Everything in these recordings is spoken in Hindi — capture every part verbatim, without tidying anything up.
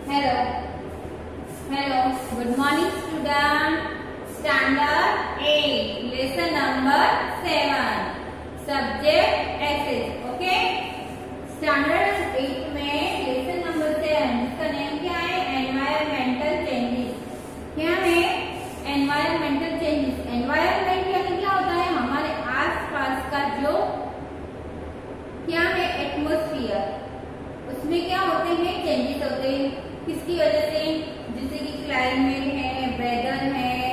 Hello. Hello. Good morning, student. Standard eight. Lesson number seven. Subject Access. Okay. Standard eight में lesson number seven. इसका name क्या है? Environmental changes. क्या है? Environmental changes. Environment यानी क्या होता है? हमारे आसपास का जो क्या है? एटमॉस्फेयर. उसमें क्या होते हैं? चेंजेस होते हैं. किसकी वजह से? जैसे कि क्लाइमेट है, वेदर है,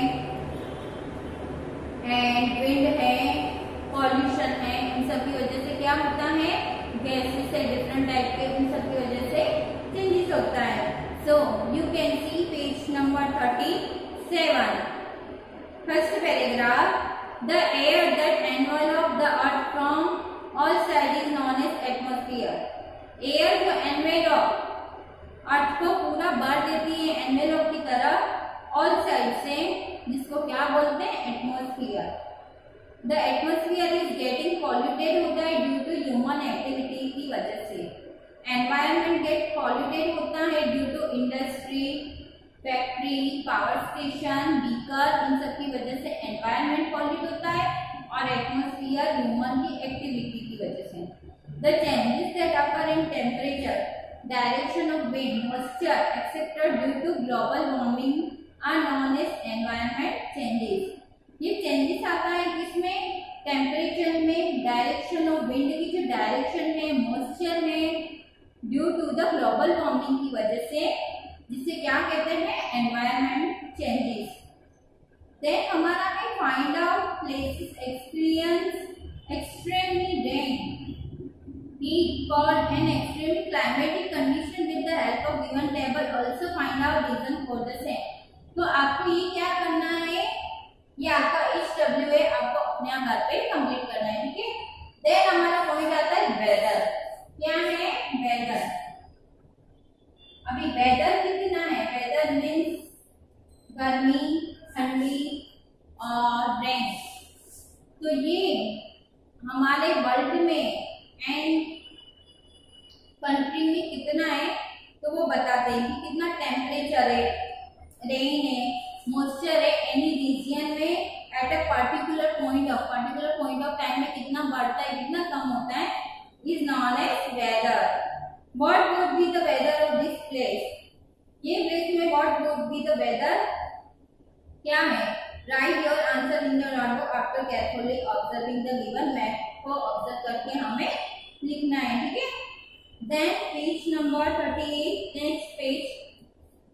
एंड विंड है, पॉल्यूशन है. इन सब की वजह से क्या होता है? गैसेस है डिफरेंट टाइप के, उन सब की वजह से चेंजेस होता है. So you can see page number thirty seven. First paragraph. The air that envelop the earth from all side is known as atmosphere. Air जो एनवेलप अर्थ को पूरा भर देती है एनवेलप की तरह ऑल साइड से, जिसको क्या बोलते हैं? Atmosphere. The atmosphere is getting polluted होता है ड्यू टू ह्यूमन एक्टिविटी की वजह से. एनवायरमेंट गेट पॉल्यूटेड होता है due to industry, factory, power station, vehicle. इन सब की वजह से एनवायरमेंट पॉल्यूट होता है और एटमॉस्फेयर ह्यूमन की एक्टिविटी की वजह से. The changes that occur in temperature, direction of wind, moisture, et cetera due to global warming are known as environment changes. ये changes आता है किसमें? टेम्परेचर में, डायरेक्शन ऑफ विंड की जो डायरेक्शन है, मॉइस्चर में, due to the global warming की वजह से, जिसे क्या कहते हैं? Environment changes. देन हमारा है find out places experience extremely rain, heat, cold and extreme climatic condition with the help of given table. Also find out reason for the same. तो आपको ये क्या करना है? ये आपका एच डब्ल्यू है, आपको अपने घर पे कंप्लीट करना है. ठीक है. देन हमारा पॉइंट आता है वेदर. क्या है? वेदर. अभी वेदर कितना है? वेदर मीन्स गर्मी, ठंडी और रेन. तो ये हमारे वर्ल्ड में एंड कंट्री में कितना है तो वो बताते हैं कि कितना टेम्परेचर है, रेन है, मॉइस्चर है एनी रीजन में at a particular point of particular point of time में कितना बढ़ता है, कितना कम होता है, is known as weather. What would be the weather of this place? ये प्लेस में what would be the weather क्या है? Write your answer in your notebook after carefully observing the given map. को ऑब्जर्व करके हमें लिखना है. ठीक है. Then page number thirty eight. Next page.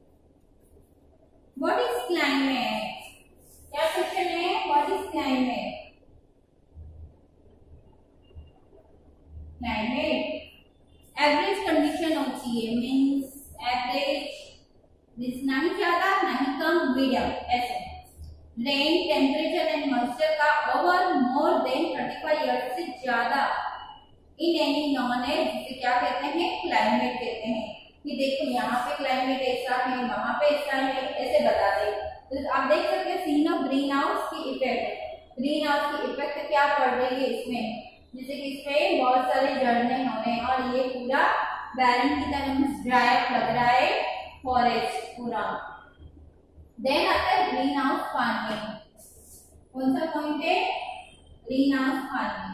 What is climate? क्या क्वेश्चन है? What is climate? Climate average condition होती है. मीन्स एवरेज, ना ही ज्यादा ना ही कम, मीडियम ऐसे. रेन टेम्परेचर एंड मॉइस्चर का over more than thirty five years से ज्यादा इन एनी नॉन एज, जिसे क्या कहते हैं? क्लाइमेट कहते हैं. कि देखो यहाँ पे क्लाइमेट ऐसा है, वहां पे ऐसा है, ऐसे बताते. तो आप देख सकते हैं सीन ऑफ ग्रीन हाउस की इफेक्ट. ग्रीन हाउस की इफेक्ट क्या पड़ रही है इसमें? जैसे कि इसमें बहुत सारे झरने हो रहे हैं और ये पूरा बैरन की तरह ड्राई अप लग रहा है, फॉरेस्ट पूरा. देन आता है ग्रीन हाउस फार्मिंग. कौन सा पॉइंट है? Green house farming.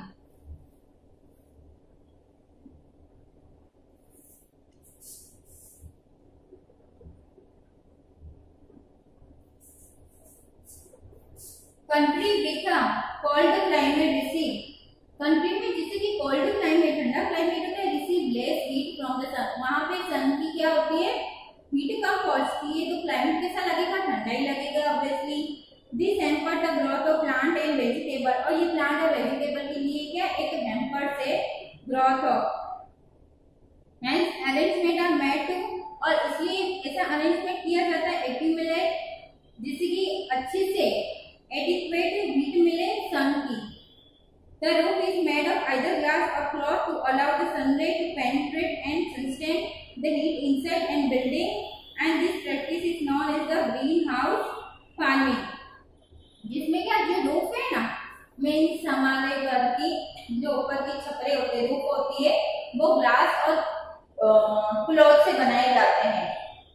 Country with cold climate receive. Country में जैसे कि कोल्ड क्लाइमेट, ठंडा क्लाइमेट होता है, receive less heat from the sun. वहां पे सन की क्या होती है? हीट कम पहुंचती है, तो क्लाइमेट कैसा लगेगा? ठंडा ही लगेगा obviously. This hamper the growth of plant and vegetable. और ये प्लांट और वेजिटेबल के लिए क्या? एक हैम्पर से growth of. Hence arrangement are made to, और इसलिए ऐसा अरेंजमेंट किया जाता है एक्यूमुलेट, जिससे कि अच्छे से एडिक्वेट हीट मिले सन की. The roof is made of either glass or cloth to allow the sunlight to penetrate and sustain the heat inside and building, and this practice is known as the greenhouse farming. जिसमें क्या जो रूफ है ना, मीन्स हमारे घर की जो ऊपर की छपरे होते हैं, रूफ होती है, वो ग्लास और क्लॉथ से बनाए जाते हैं.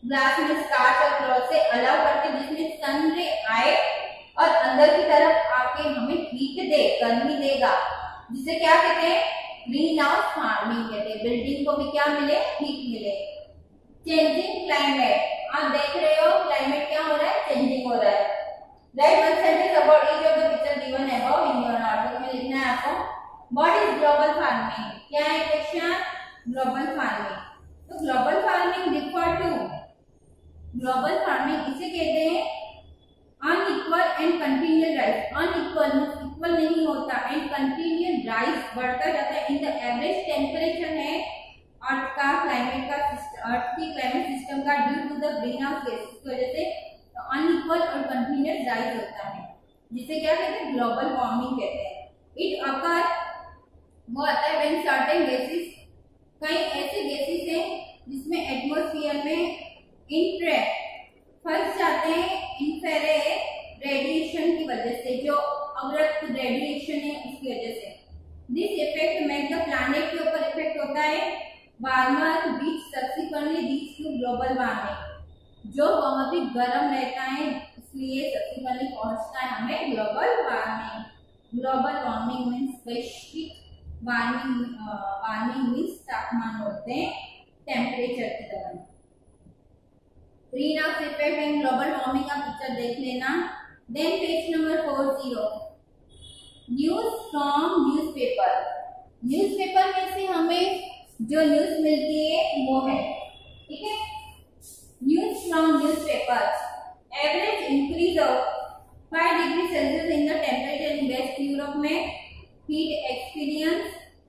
ग्लास में कांच और क्लॉथ से अलाउ करते हैं जिसमें सन रे आए और अंदर की तरफ आके हमें हीट दे, गर्मी देगा, जिसे क्या कहते हैं ग्रीन हाउस फार्मिंग कहते हैं। बिल्डिंग को भी क्या मिले, हीट मिले। चेंजिंग क्लाइमेट, आप देख रहे हो क्लाइमेट क्या हो रहा है, चेंजिंग हो रहा है। Write one sentence about each of the picture given above in your article में लिखना है आपको। व्हाट इज ग्लोबल फार्मिंग, क्या है क्वेश्चन, ग्लोबल फार्मिंग। तो global farming refer to, global farming इसे कहते हैं unequal and continuous rise. Unequal equal नहीं होता एंड कंटिन्यूअस राइज बढ़ता जाता है इन द एवरेज टेम्परेचर है अर्थ का, क्लाइमेट का, अर्थ की क्लाइमेट सिस्टम का due to the green house gases की वजह से अनइक्वल और कंटिन्यूअस राइज होता है, जिसे क्या कहते हैं ग्लोबल वार्मिंग कहते हैं। इट अकर, वो आता है व्हेन सर्टेन गैसेस, कई ऐसे गैसेस हैं जिसमें एटमॉस्फेयर में इंट्रैक्ट फंस जाते हैं इंफ्रारेड रेडिएशन की वजह से, जो अवरक्त रेडिएशन है उसकी वजह से। This effect make the planet के ऊपर इफेक्ट होता है warmer which subsequently leads to global warming, जो बहुत ही गर्म रहता है इसलिए सब्सिक्वेंटली पहुंचता है हमें global warming. Global warming means वैश्विक वार्मिंग, वार्मिंग मीन्स तापमान होते हैं टेम्परेचर की तरह। Green house effect and global warming का पिक्चर देख लेना। Then page number four zero, news from newspaper. Newspaper में से हमें जो न्यूज मिलती है वो है, ठीक है, news from newspaper. Average increase of five degree Celsius in the temperature in west Europe में, हीट एक्सपीरियंस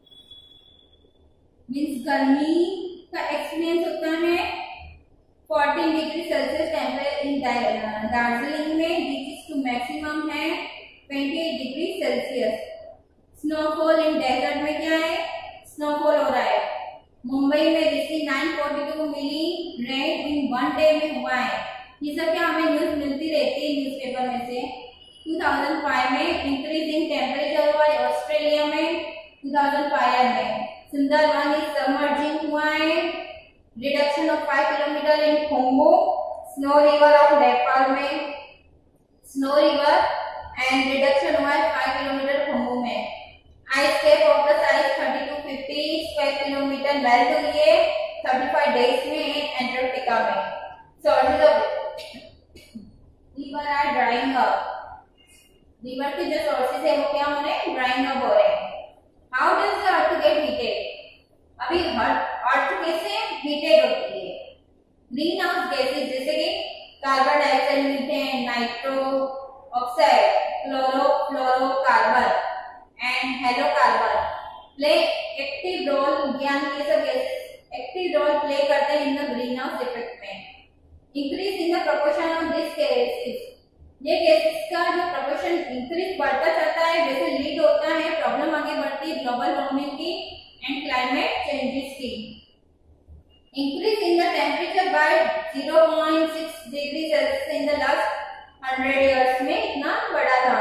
मीन्स गर्मी का एक्सपीरियंस होता है fourteen degree Celsius temperature in Darjeeling में, रीचेस टू मैक्सिमम है twenty eight degree Celsius. Snowfall in desert में क्या है, स्नोफॉल हो रहा है। मुंबई में receive nine forty two milli rain in one day में हुआ है। ये सब क्या हमें न्यूज मिलती रहती है न्यूज़पेपर में से। टू थाउजेंड फाइव में इंक्रीज इन टेम्परेचर हुआ है ऑस्ट्रेलिया में, टू थाउजेंड फाइव में। सुंदरवन इज सबमर्जिंग हुआ है, reduction of five kilometre in खोंगो। स्नो रिवर ऑफ नेपाल में, स्नो रिवर एंड रिडक्शन हुआ है फाइव किलोमीटर खोंगो में। Ice cap of the size thirty two fifty square kilometre melt हुई है थर्टी फाइव डेज में एंटार्क्टिका में। Sources of river are drying up, river के जो सोर्सेज है वो क्या हो रहे हैं, ड्राइंग अप हो रहे हैं। How does the earth get heated, अभी अर्थ कैसे हीटेड होती है, ग्रीन हाउस गैसेज जैसे कि carbon dioxide, methane, nitro oxide, chloro fluorocarbon and halocarbon play active role, ज्ञान ये सब गैसेज एक्टिव रोल प्ले करते हैं in the green house effect में। Increase in the proportion of this gases, ये गैसेज का जो प्रोपोर्शन इंक्रीज बढ़ता जाता है वैसे लीड होता है प्रॉब्लम आगे बढ़ती है ग्लोबल वार्मिंग की एंड क्लाइमेट चेंजेस की। Increase in the temperature by zero point six degree Celsius in the last hundred years में इतना बड़ा था।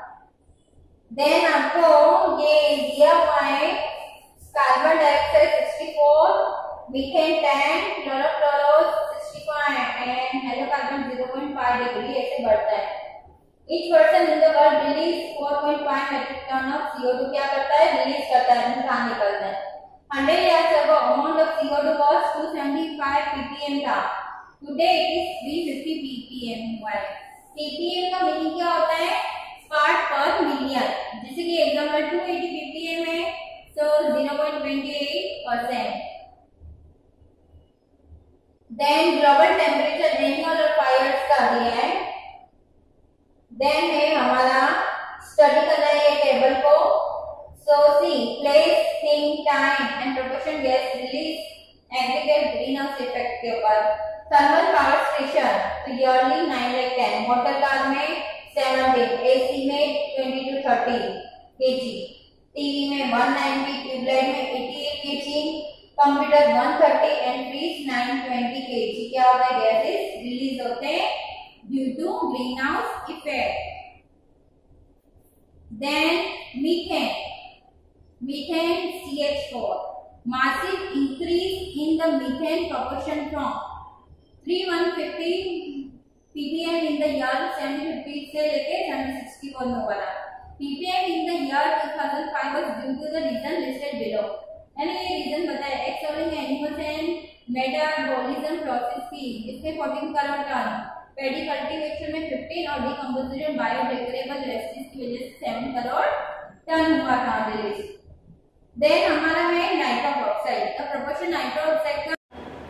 देन आपको ये दिया हुआ है carbon dioxide sixty four, methane ten, chlorofluoro sixty five and halocarbon zero point five degree ऐसे बढ़ता है। Each person in the world release four point five metric ton of C O two, क्या करता है, रिलीज करता है, बाहर निकलता है। Hundred years ago amount of C O two was two seventy five P P M था, today it is three fifty P P M हुआ है। P P M का मीनिंग क्या होता है, पार्ट पर मिलियन, जैसे कि example two eighty P P M है so zero point two eight percent. Then global temperature rainfall और फायर्स का दिया है। देन है हमारा स्टडी करना है ये टेबल को। So see place, thing, time and proportion gas release aggregate green house effect के ऊपर। थर्मल पावर स्टेशन तो yearly nine lakh ten, motor car में सेवनटीन, एसी में twenty two thirty KG, TV में वन नाइंटी, ट्यूबलाइट में eighty eight KG, computer one thirty and fridge nine twenty KG क्या होता है, गैसेस रिलीज होते हैं due to greenhouse effect. Then methane, methane C H four, massive increase in the methane proportion from three one fifty ppm in the year seven fifty से लेके सेवन सिक्सटी वन में हुआ था। Ppm in the year two thousand five was due to the reason listed below. यानी ये रीजन बताया exhaling animals and metabolism process की, इसमें fourteen crore ton, paddy cultivation में फिफ्टीन और डिकम्पोजिशन बायोडिग्रेडेबल वेस्टेज की वजह से सेवन करोड़ टन हुआ था रिलीज। देन हमारा है nitrous oxide, the proportion nitrous oxide का।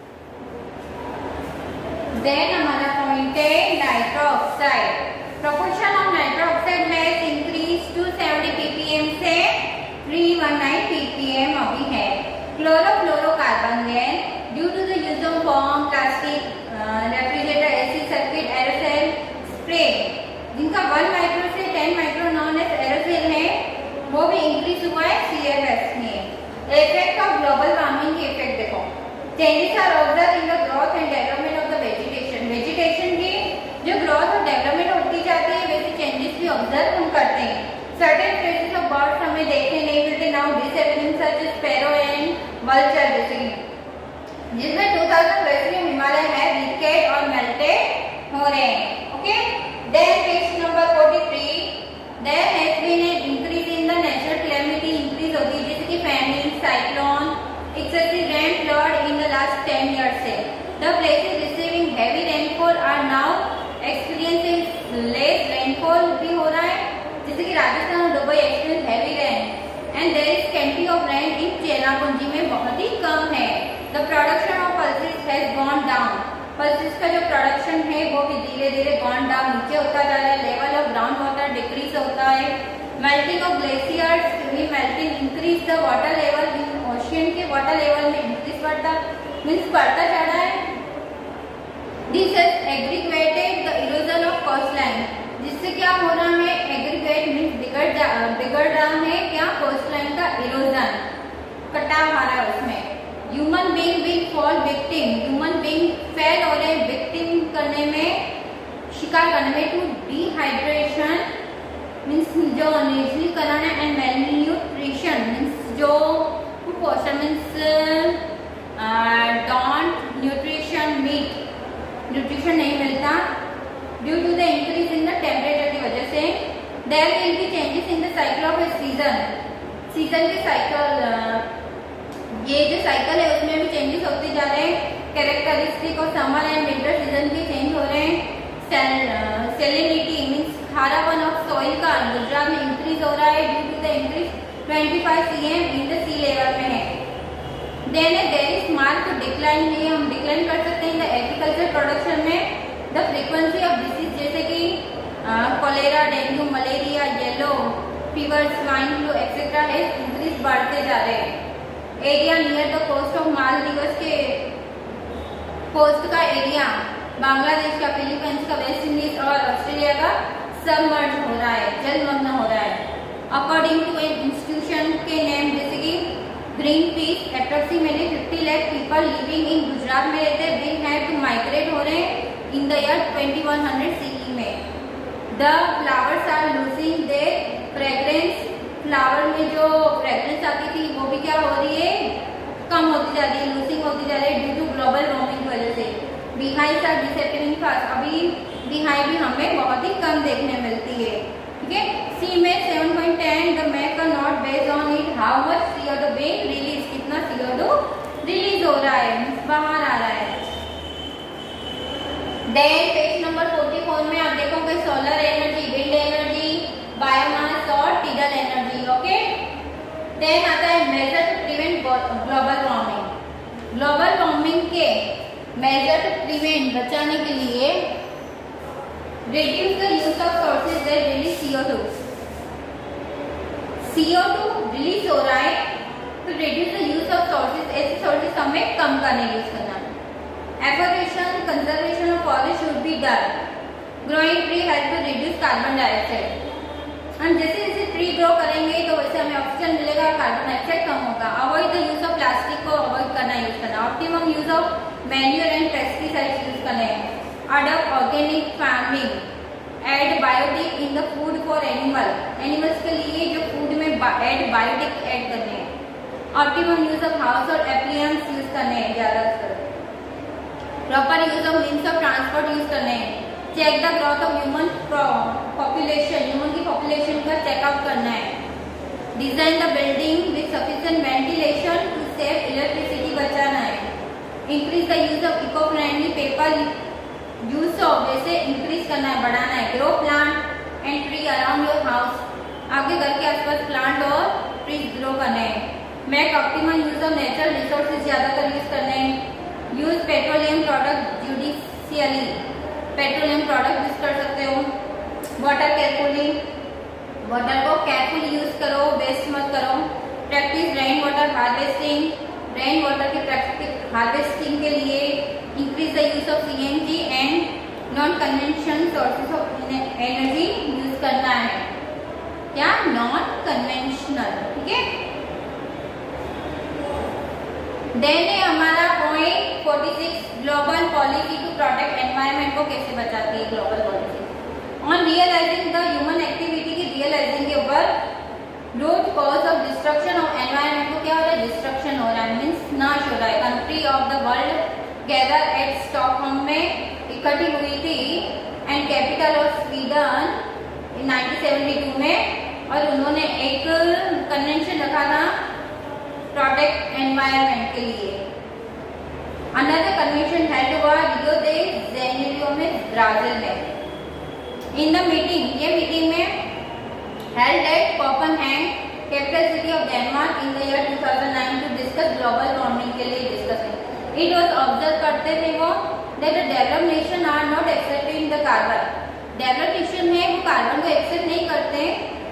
देन हमारा पॉइंट है nitrous oxide, proportion of nitrous oxide has increase to seventy ppm से थ्री वन नाइन पीपीएम अभी है। Chlorofluorocarbon gas due to the use of form plastic refrigerator AC circuit aerosol spray, जिनका वन माइक्रो से ten micro known as aerosol है, वो भी इंक्रीज हुआ है सीएफएस में। इफेक्ट ऑफ ग्लोबल वार्मिंग के इफेक्ट देखो, changes are observe in the growth and development of the vegetation. Vegetation की जो ग्रोथ और डेवलपमेंट होती जाती है वैसे चेंजेस भी ऑब्जर्व हम करते हैं। सर्टेन स्पीशीज ऑफ बर्ड्स हमें देखने नहीं मिलते now disabling such as sparrow and vulture, जैसे कि जिसमें टू थाउजेंड वेस्टर्न हिमालय है वीकेड और मेल्टेड हो रहे हैं। Okay, then page number forty three, there has been an increase in the natural calamity, increase होती है जैसे कि famine, cyclone, excessive rain, flood in the last ten years से। The places receiving heavy rainfall are now experiencing less rainfall भी हो रहा है, जैसे कि राजस्थान और Dubai experience heavy rain and there is scanty of rain in Cherrapunji में बहुत ही कम है। The production of pulses has gone down, pulses का जो प्रोडक्शन है वो भी धीरे धीरे गॉन डाउन, नीचे होता जा रहा है। Level of ground water decrease होता है। मेल्टिंग ऑफ ग्लेशियर्स भी melting increase the water level in ocean के वाटर लेवल में इंक्रीज बढ़ता मीन्स बढ़ता जा रहा है। This has aggravated the erosion of coastline, जिससे क्या हो रहा है, एग्रीगेट मीन्स बिगड़ बिगड़ रहा है क्या, कोस्टलाइन का इरोजन, कटाव आ रहा है उसमें। Human being will fall victim, human being fail हो रहे विक्टिम करने में, शिकार करने में टू डिहाइड्रेशन मीन्स जो निर्जलीकरण है एंड मेलन्यूट्रिशन मीन्स जो कुपोषण means don't nutrition meet, nutrition नहीं मिलता due to the increase in the temperature की वजह से। There will be changes in the cycle of a season, season के साइकिल, ये जो साइकिल है उसमें भी चेंजेस होते जा रहे हैं। कैरेक्टरिस्टिक और समर एंड विंटर सीजन के चेंज हो रहे हैं। सेलिनिटी मीन्स खारापन ऑफ सॉइल का गुजरात में इंक्रीज हो रहा है due to the increase twenty five CM in the sea level में है। Then there is mark decline, ये हम डिक्लाइन कर सकते हैं द एग्रीकल्चर प्रोडक्शन में। द फ्रीक्वेंसी ऑफ डिसीज जैसे कि cholera, dengue, malaria, yellow fever, swine flu etcetera है इंक्रीज बढ़ते जा रहे हैं। Area near the coast of Maldives के कोस्ट का एरिया, बांग्लादेश का, फिलीपींस का, वेस्ट इंडीज और ऑस्ट्रेलिया का सबमर्ज हो रहा है, जलमग्न हो रहा है। अकॉर्डिंग टू एन इंस्टीट्यूशन के नेम जैसे कि Greenpeace, approximately fifty lakh people living in Gujarat में रहते हैं, विल हैव टू माइग्रेट हो रहे हैं in the year twenty one hundred CE में। The flowers are losing their fragrance, flower में जो फ्रेग्रेंस आती थी वो भी क्या हो रही है, कम होती जा रही है, लूजिंग होती जा रही है ड्यू टू ग्लोबल वार्मिंग की वजह से। बीहाइव्स आर डिसअपियरिंग फास्ट, अभी बीहाइव भी हमें बहुत ही कम देखने मिलती है। ठीक है, सी में seven point ten the mac are not based on it how much C O two being release, कितना सी ओ टू रिलीज हो रहा है, बाहर आ रहा है। Then page number forty four में आप देखोगे solar energy, wind energy, biomass और टिडल एनर्जी। ओके, देन आता है measure to prevent global warming. Global warming के मेजर टू प्रिवेंट, बचाने के लिए reduce the use of sources that release C O two. C O two release हो रहा है तो reduce the use of sources, ऐसे sources हमें कम करने यूज करना है। Afforestation, conservation of forest should be done. Growing tree help to reduce carbon dioxide. हम जैसे जैसे ट्री ग्रो करेंगे तो वैसे हमें ऑक्सीजन मिलेगा, कार्बन डाइऑक्साइड कम होगा। Avoid the use of plastic को अवॉइड करना यूज करना। Optimum use of manure and pesticides use करना है। Adopt organic farming, add biotic in the food for animal, animals के लिए जो फूड में एड बायोटिक ऐड करने हैं। ऑप्टिमम यूज ऑफ हाउस और एप्लियंस यूज करने हैं ज्यादातर। Proper use of transport use करने हैं। Check the growth of human population, human की पॉपुलेशन का चेकआउट करना है। Design the building with sufficient ventilation to save electricity, बचाना है। Increase the use of eco friendly paper use of, जैसे इंक्रीज करना है, बढ़ाना है। Grow plant and tree around your house, आपके घर के आसपास प्लांट और ट्रीज ग्रो करने हैं। Make optimal use of natural resources, ज्यादातर यूज करने हैं। Use petroleum product judicially, petroleum product use कर सकते हो। वाटर केयरफुली, वाटर को केयरफुली यूज करो, वेस्ट मत करो। Practice rain water harvesting, rain water की प्रैक्टिस हार्वेस्टिंग के लिए increase the use of CNG and non conventional sources of energy use करना है। क्या? नॉन कन्वेंशनल, ठीक है। देन है हमारा point forty six, global policy to protect environment को कैसे बचाती है global policy. On realising the human activity की रियलाइजिंग के ऊपर root cause of destruction of environment को क्या हो रहा है? डिस्ट्रक्शन हो रहा है, मीन्स नाश हो रहा है। Country of the world gather at Stockholm में इकट्ठी हुई थी and capital of Sweden in nineteen seventy two में, और उन्होंने एक कन्वेंशन रखा था प्रोटेक्ट एनवायरनमेंट के लिए। अनदर कन्वेंशन हेल्ड हुआ रियो दे जेनेरियो में, ब्राजील में। इन द मीटिंग, ये मीटिंग में held at Copenhagen, capital city of Denmark, in the year two thousand nine to discuss global warming के लिए discussing. It was observe करते थे वो that the developed nation are not accepting the carbon. Developed nation है वो कार्बन को एक्सेप्ट नहीं करते।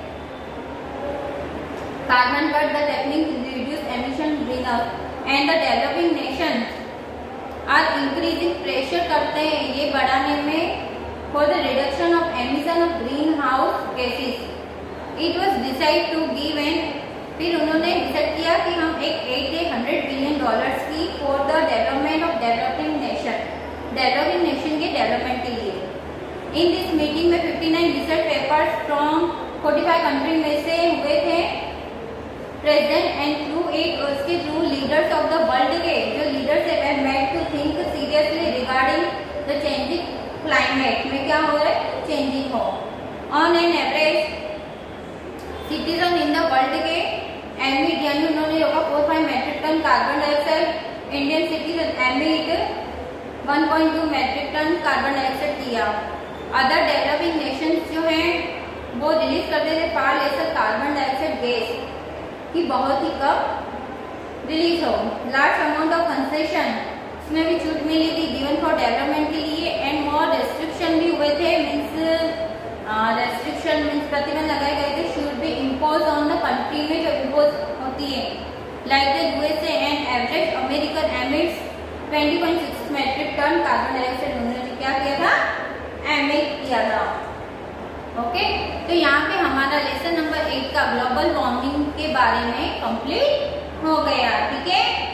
Carbon cut the technique to reduce emission greenhouse, and the developing nations are increasing pressure करते हैं ये बढ़ाने में for the reduction of emission of greenhouse gases. It was decide to give an, फिर उन्होंने डिसाइड किया कि हम एक एट हंड्रेड बिलियन डॉलर्स की for the development of developing nation, developing nation के डेवलपमेंट के लिए। इन दिस मीटिंग में fifty nine research papers from forty five country में से हुए थे प्रेजेंट, एंड थ्रू इट उसके through leaders of the world के जो लीडर्स है made to think seriously regarding the changing climate में क्या हो रहा है? चेंजिंग हो। On an average citizen in the world के एमिट, यानी उन्होंने होगा four five metric ton carbon dioxide, Indian citizen emit one point two metric ton carbon dioxide किया। अदर डेवलपिंग नेशंस जो हैं वो रिलीज करते थे far lesser carbon dioxide gas की बहुत ही कम रिलीज हो। लार्ज अमाउंट ऑफ कंसेशन, इसमें भी छूट मिली थी गिवन फॉर डेवलपमेंट के लिए, एंड मोर रेस्ट्रिक्शन भी हुए थे, मीन्स रेस्ट्रिक्शन मीन्स प्रतिबंध लगाए गए थे should be impose on the country में जो इम्पोज होती है। Like the USA and average American emits twenty point six metric ton carbon dioxide, उन्होंने क्या किया था? एमिट किया था। ओके, तो यहाँ पे हमारा लेसन नंबर एट का ग्लोबल वार्मिंग के बारे में कंप्लीट हो गया। ठीक है।